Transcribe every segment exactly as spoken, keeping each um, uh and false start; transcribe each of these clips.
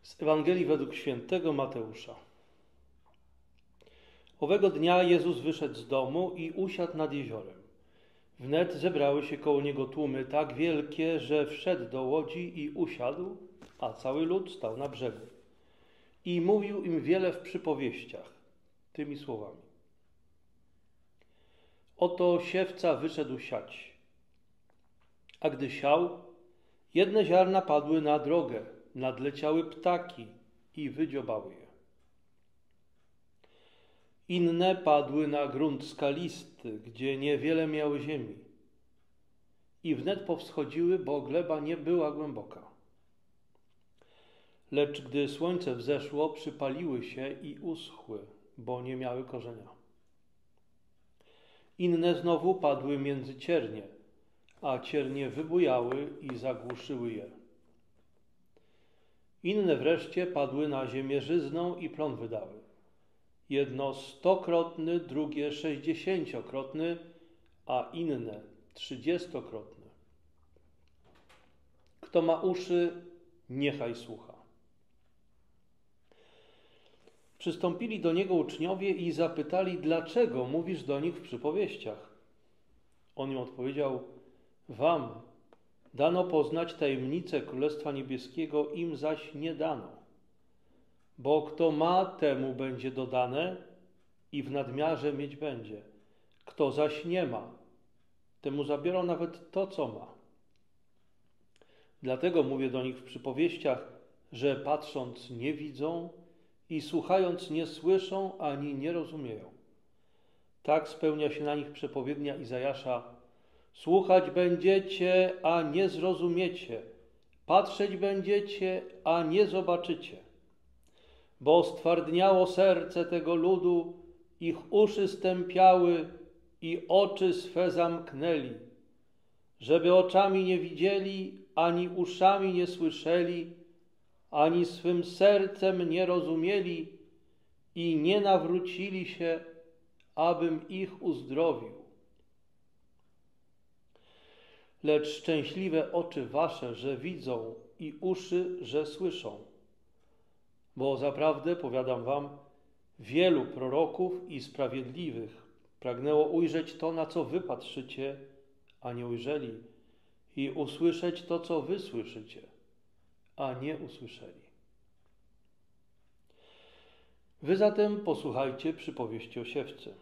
Z Ewangelii według świętego Mateusza. Owego dnia Jezus wyszedł z domu i usiadł nad jeziorem. Wnet zebrały się koło Niego tłumy tak wielkie, że wszedł do łodzi i usiadł, a cały lud stał na brzegu. I mówił im wiele w przypowieściach, tymi słowami. Oto siewca wyszedł siać. A gdy siał, jedne ziarna padły na drogę, nadleciały ptaki i wydziobały je. Inne padły na grunt skalisty, gdzie niewiele miały ziemi. I wnet powschodziły, bo gleba nie była głęboka. Lecz gdy słońce wzeszło, przypaliły się i uschły, bo nie miały korzenia. Inne znowu padły między ciernie, a ciernie wybujały i zagłuszyły je. Inne wreszcie padły na ziemię żyzną i plon wydały. Jedno stokrotny, drugie sześćdziesięciokrotny, a inne trzydziestokrotny. Kto ma uszy, niechaj słucha. Przystąpili do Niego uczniowie i zapytali, dlaczego mówisz do nich w przypowieściach? On im odpowiedział, wam dano poznać tajemnicę Królestwa Niebieskiego, im zaś nie dano. Bo kto ma, temu będzie dodane i w nadmiarze mieć będzie. Kto zaś nie ma, temu zabiorą nawet to, co ma. Dlatego mówię do nich w przypowieściach, że patrząc nie widzą i słuchając nie słyszą ani nie rozumieją. Tak spełnia się na nich przepowiednia Izajasza. Słuchać będziecie, a nie zrozumiecie. Patrzeć będziecie, a nie zobaczycie. Bo stwardniało serce tego ludu, ich uszy stępiały i oczy swe zamknęli, żeby oczami nie widzieli, ani uszami nie słyszeli, ani swym sercem nie rozumieli i nie nawrócili się, abym ich uzdrowił. Lecz szczęśliwe oczy wasze, że widzą i uszy, że słyszą. Bo zaprawdę, powiadam wam, wielu proroków i sprawiedliwych pragnęło ujrzeć to, na co wy patrzycie, a nie ujrzeli, i usłyszeć to, co wy słyszycie, a nie usłyszeli. Wy zatem posłuchajcie przypowieści o siewcy.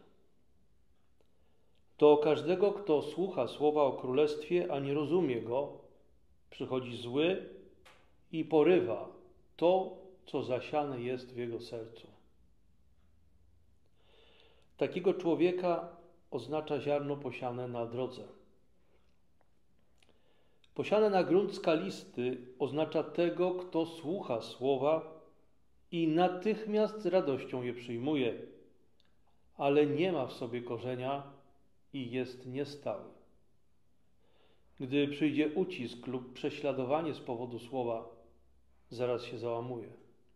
Do każdego, kto słucha słowa o królestwie, a nie rozumie go, przychodzi zły i porywa to, co zasiane jest w jego sercu. Takiego człowieka oznacza ziarno posiane na drodze. Posiane na grunt skalisty oznacza tego, kto słucha słowa i natychmiast z radością je przyjmuje, ale nie ma w sobie korzenia i jest niestały. Gdy przyjdzie ucisk lub prześladowanie z powodu słowa, zaraz się załamuje.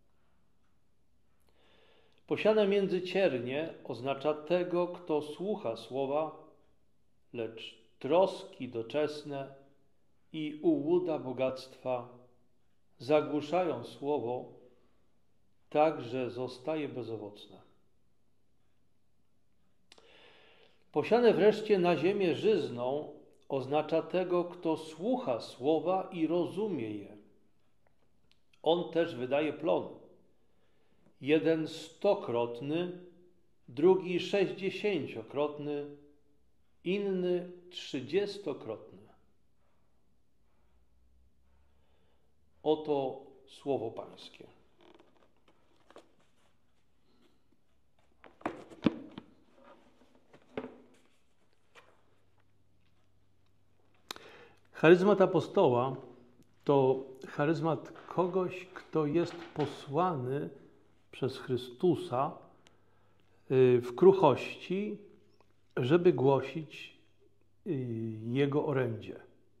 Posiane między ciernie oznacza tego, kto słucha słowa, lecz troski doczesne i ułuda bogactwa zagłuszają słowo, tak że zostaje bezowocne. Posiane wreszcie na ziemię żyzną oznacza tego, kto słucha słowa i rozumie je. On też wydaje plon. Jeden stokrotny, drugi sześćdziesięciokrotny, inny trzydziestokrotny. Oto słowo Pańskie. Charyzmat apostoła to charyzmat kogoś, kto jest posłany przez Chrystusa w kruchości, żeby głosić Jego orędzie.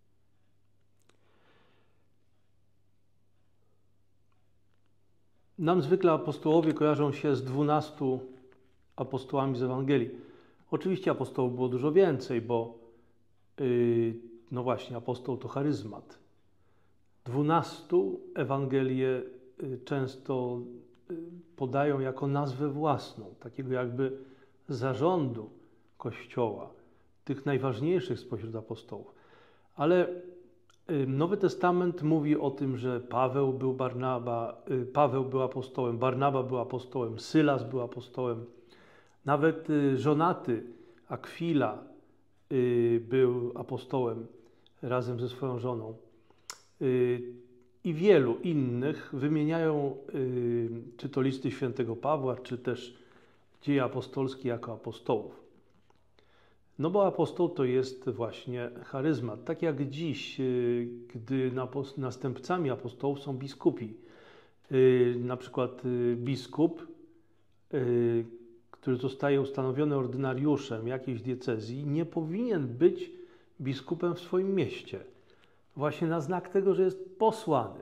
Nam zwykle apostołowie kojarzą się z dwunastu apostołami z Ewangelii. Oczywiście apostołów było dużo więcej, bo no właśnie, apostoł to charyzmat. Dwunastu Ewangelię często podają jako nazwę własną, takiego jakby zarządu Kościoła, tych najważniejszych spośród apostołów. Ale Nowy Testament mówi o tym, że Paweł był Barnaba, Paweł był apostołem, Barnaba był apostołem, Sylas był apostołem, nawet żonaty Akwila był apostołem razem ze swoją żoną. I wielu innych wymieniają czy to listy świętego Pawła, czy też dzieje apostolskie jako apostołów. No bo apostoł to jest właśnie charyzmat. Tak jak dziś, gdy następcami apostołów są biskupi. Na przykład biskup, który zostaje ustanowiony ordynariuszem jakiejś diecezji, nie powinien być biskupem w swoim mieście. Właśnie na znak tego, że jest posłany.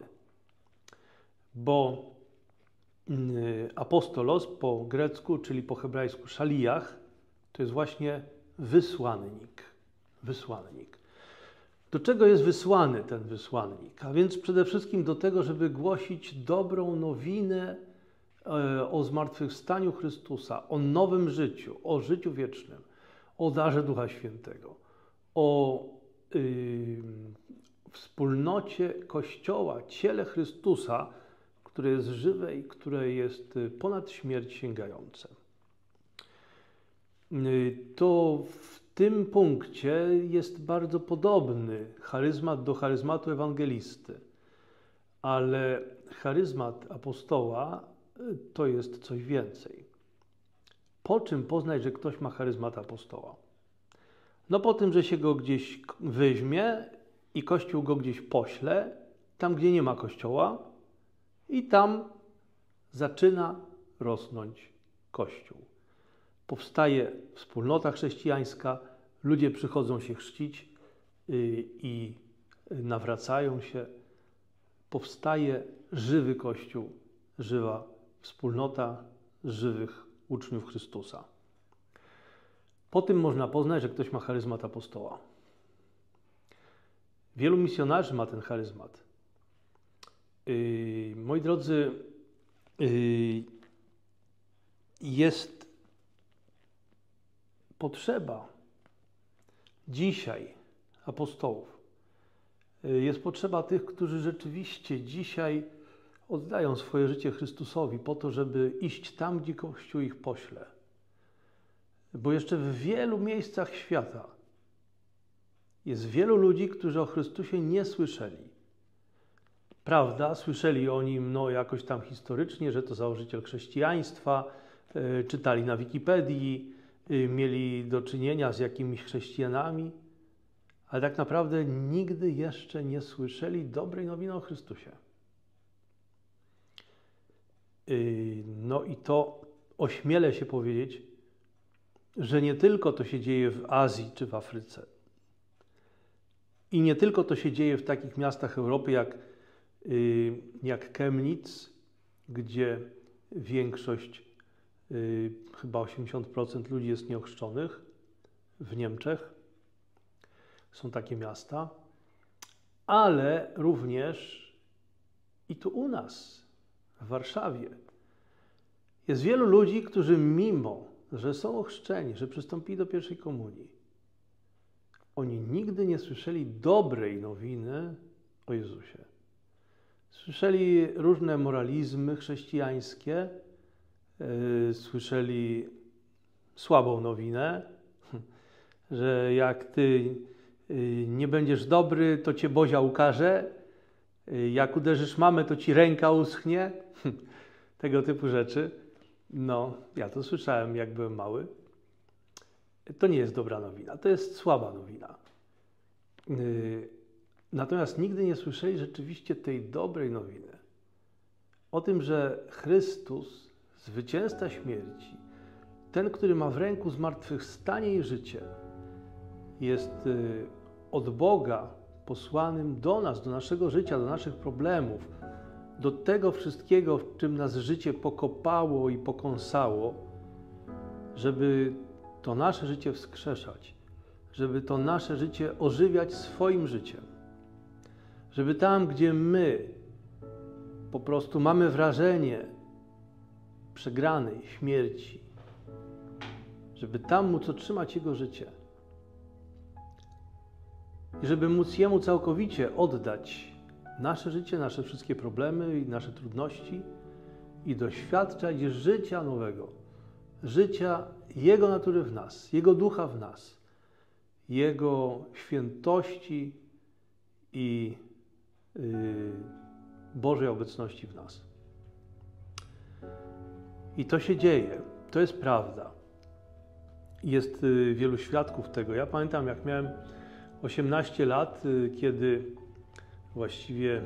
Bo apostolos po grecku, czyli po hebrajsku szaliach, to jest właśnie wysłannik. Wysłannik. Do czego jest wysłany ten wysłannik? A więc przede wszystkim do tego, żeby głosić dobrą nowinę o zmartwychwstaniu Chrystusa, o nowym życiu, o życiu wiecznym, o darze Ducha Świętego, o yy, wspólnocie Kościoła, ciele Chrystusa, które jest żywe i które jest ponad śmierć sięgające. Yy, to w tym punkcie jest bardzo podobny charyzmat do charyzmatu ewangelisty, ale charyzmat apostoła to jest coś więcej. Po czym poznać, że ktoś ma charyzmat apostoła? No po tym, że się go gdzieś weźmie i Kościół go gdzieś pośle, tam gdzie nie ma Kościoła, i tam zaczyna rosnąć Kościół. Powstaje wspólnota chrześcijańska, ludzie przychodzą się chrzcić i nawracają się. Powstaje żywy Kościół, żywa wspólnota żywych uczniów Chrystusa. Po tym można poznać, że ktoś ma charyzmat apostoła. Wielu misjonarzy ma ten charyzmat. Yy, moi drodzy, yy, jest potrzeba dzisiaj apostołów. Yy, jest potrzeba tych, którzy rzeczywiście dzisiaj oddają swoje życie Chrystusowi po to, żeby iść tam, gdzie Kościół ich pośle. Bo jeszcze w wielu miejscach świata jest wielu ludzi, którzy o Chrystusie nie słyszeli. Prawda, słyszeli o Nim no, jakoś tam historycznie, że to założyciel chrześcijaństwa, yy, czytali na Wikipedii, yy, mieli do czynienia z jakimiś chrześcijanami, ale tak naprawdę nigdy jeszcze nie słyszeli dobrej nowiny o Chrystusie. Yy, no i to ośmielę się powiedzieć, że nie tylko to się dzieje w Azji czy w Afryce. I nie tylko to się dzieje w takich miastach Europy jak, yy, jak Chemnitz, gdzie większość, yy, chyba osiemdziesiąt procent ludzi jest nieochrzczonych, w Niemczech. Są takie miasta, ale również i tu u nas, w Warszawie, jest wielu ludzi, którzy mimo, że są ochrzczeni, że przystąpili do pierwszej komunii, oni nigdy nie słyszeli dobrej nowiny o Jezusie. Słyszeli różne moralizmy chrześcijańskie, yy, słyszeli słabą nowinę, że jak ty yy, nie będziesz dobry, to cię Bozia ukarze, yy, jak uderzysz mamę, to ci ręka uschnie, tego typu rzeczy. No, ja to słyszałem, jak byłem mały. To nie jest dobra nowina, to jest słaba nowina. Yy, natomiast nigdy nie słyszeli rzeczywiście tej dobrej nowiny. O tym, że Chrystus, zwycięzca śmierci, ten, który ma w ręku zmartwychwstanie i życie, jest yy, od Boga posłanym do nas, do naszego życia, do naszych problemów, do tego wszystkiego, w czym nas życie pokopało i pokąsało, żeby to nasze życie wskrzeszać, żeby to nasze życie ożywiać swoim życiem. Żeby tam, gdzie my po prostu mamy wrażenie przegranej śmierci, żeby tam móc otrzymać Jego życie i żeby móc Jemu całkowicie oddać nasze życie, nasze wszystkie problemy i nasze trudności i doświadczać życia nowego, życia Jego natury w nas, Jego ducha w nas, Jego świętości i yy, Bożej obecności w nas. I to się dzieje, to jest prawda. Jest yy, wielu świadków tego. Ja pamiętam, jak miałem osiemnaście lat, yy, kiedy właściwie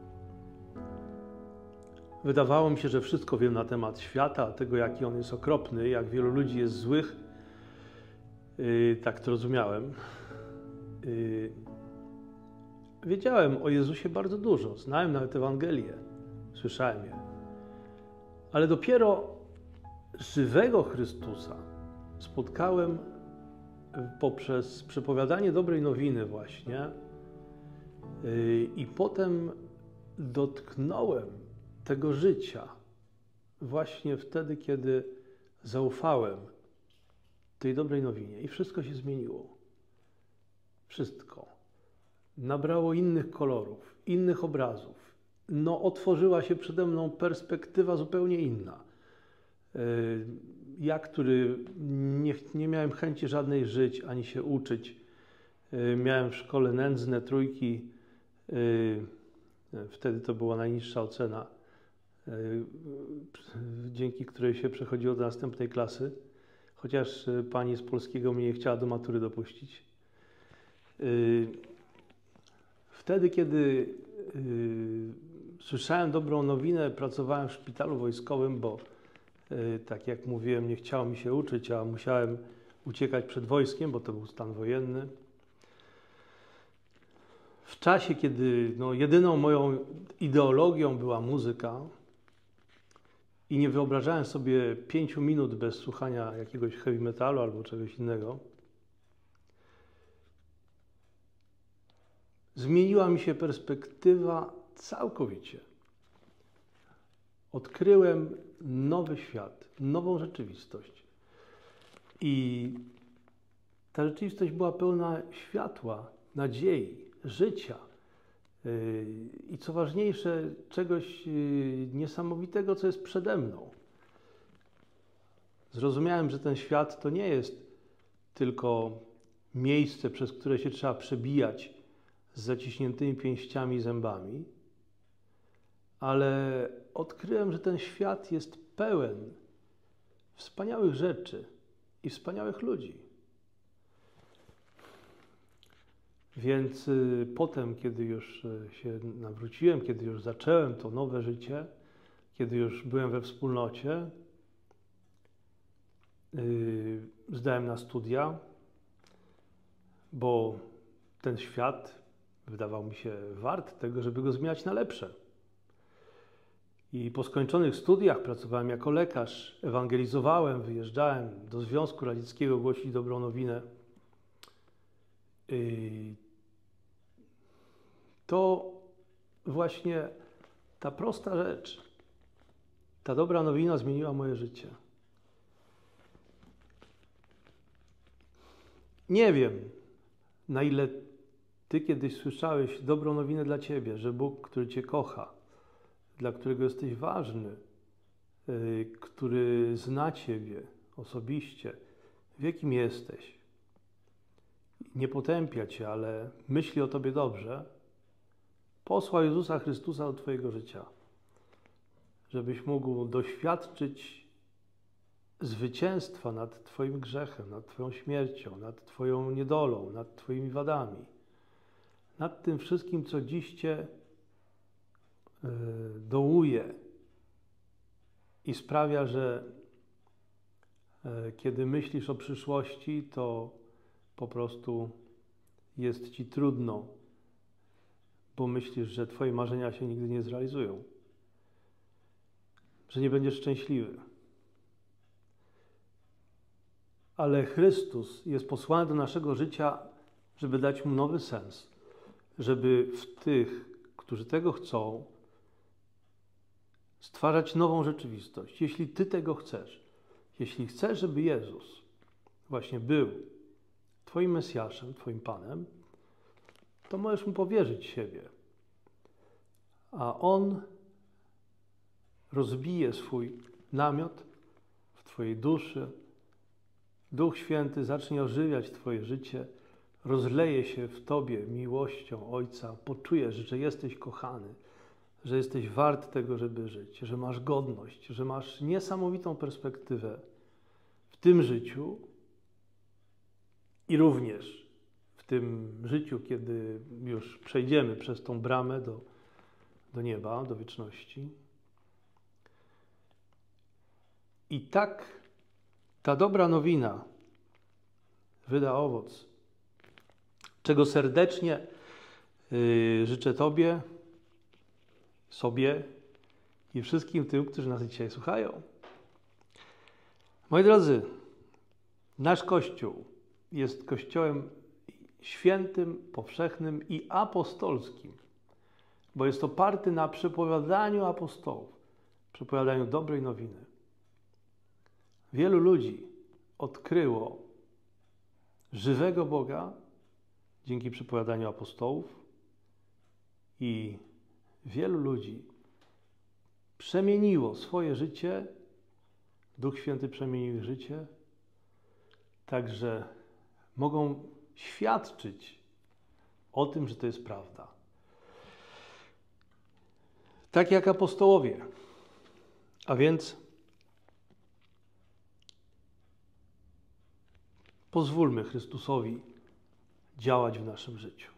wydawało mi się, że wszystko wiem na temat świata, tego, jaki on jest okropny, jak wielu ludzi jest złych. Yy, tak to rozumiałem. Yy, wiedziałem o Jezusie bardzo dużo, znałem nawet Ewangelię, słyszałem je. Ale dopiero żywego Chrystusa spotkałem poprzez przepowiadanie dobrej nowiny właśnie yy, i potem dotknąłem tego życia właśnie wtedy, kiedy zaufałem tej dobrej nowinie i wszystko się zmieniło. Wszystko. Nabrało innych kolorów, innych obrazów. No, otworzyła się przede mną perspektywa zupełnie inna. Ja, który nie, nie miałem chęci żadnej żyć, ani się uczyć, miałem w szkole nędzne trójki, wtedy to była najniższa ocena, dzięki której się przechodziło do następnej klasy, chociaż pani z polskiego mnie nie chciała do matury dopuścić. Wtedy, kiedy słyszałem dobrą nowinę, pracowałem w szpitalu wojskowym, bo tak jak mówiłem, nie chciało mi się uczyć, a musiałem uciekać przed wojskiem, bo to był stan wojenny. W czasie, kiedy no, jedyną moją ideologią była muzyka i nie wyobrażałem sobie pięciu minut bez słuchania jakiegoś heavy metalu albo czegoś innego, zmieniła mi się perspektywa całkowicie. Odkryłem nowy świat, nową rzeczywistość. I ta rzeczywistość była pełna światła, nadziei, życia i co ważniejsze, czegoś niesamowitego, co jest przede mną. Zrozumiałem, że ten świat to nie jest tylko miejsce, przez które się trzeba przebijać z zaciśniętymi pięściami i zębami, ale odkryłem, że ten świat jest pełen wspaniałych rzeczy i wspaniałych ludzi. Więc y, potem, kiedy już y, się nawróciłem, kiedy już zacząłem to nowe życie, kiedy już byłem we wspólnocie, y, zdałem na studia, bo ten świat wydawał mi się wart tego, żeby go zmieniać na lepsze. I po skończonych studiach pracowałem jako lekarz, ewangelizowałem, wyjeżdżałem do Związku Radzieckiego głosić dobrą nowinę. I to właśnie ta prosta rzecz, ta dobra nowina zmieniła moje życie. Nie wiem, na ile Ty kiedyś słyszałeś dobrą nowinę dla Ciebie, że Bóg, który Cię kocha, dla którego jesteś ważny, yy, który zna Ciebie osobiście, wie, kim jesteś, nie potępia Cię, ale myśli o Tobie dobrze, posłał Jezusa Chrystusa do Twojego życia, żebyś mógł doświadczyć zwycięstwa nad Twoim grzechem, nad Twoją śmiercią, nad Twoją niedolą, nad Twoimi wadami, nad tym wszystkim, co dziś Cię yy, dołuje i sprawia, że yy, kiedy myślisz o przyszłości, to po prostu jest Ci trudno, bo myślisz, że Twoje marzenia się nigdy nie zrealizują, że nie będziesz szczęśliwy. Ale Chrystus jest posłany do naszego życia, żeby dać mu nowy sens, żeby w tych, którzy tego chcą, stwarzać nową rzeczywistość. Jeśli Ty tego chcesz, jeśli chcesz, żeby Jezus właśnie był Twoim Mesjaszem, Twoim Panem, to możesz Mu powierzyć siebie. A On rozbije swój namiot w Twojej duszy. Duch Święty zacznie ożywiać Twoje życie, rozleje się w Tobie miłością Ojca, poczujesz, że jesteś kochany, że jesteś wart tego, żeby żyć, że masz godność, że masz niesamowitą perspektywę w tym życiu i również w tym życiu, kiedy już przejdziemy przez tą bramę do, do nieba, do wieczności. I tak ta dobra nowina wyda owoc, czego serdecznie yy, życzę Tobie, sobie i wszystkim tym, którzy nas dzisiaj słuchają. Moi drodzy, nasz Kościół jest Kościołem świętym, powszechnym i apostolskim, bo jest oparty na przepowiadaniu apostołów, przepowiadaniu dobrej nowiny. Wielu ludzi odkryło żywego Boga dzięki przepowiadaniu apostołów i wielu ludzi przemieniło swoje życie, Duch Święty przemienił ich życie, także mogą świadczyć o tym, że to jest prawda. Tak jak apostołowie. A więc pozwólmy Chrystusowi działać w naszym życiu.